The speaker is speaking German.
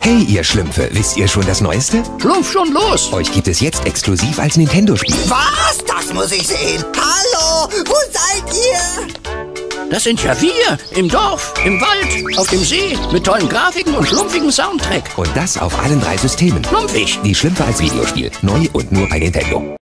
Hey, ihr Schlümpfe, wisst ihr schon das Neueste? Schlumpf schon los! Euch gibt es jetzt exklusiv als Nintendo-Spiel. Was? Das muss ich sehen. Hallo, wo seid ihr? Das sind ja wir, im Dorf, im Wald, auf dem See, mit tollen Grafiken und schlumpfigen Soundtrack. Und das auf allen 3 Systemen. Schlumpfig! Die Schlümpfe als Videospiel. Neu und nur bei Nintendo.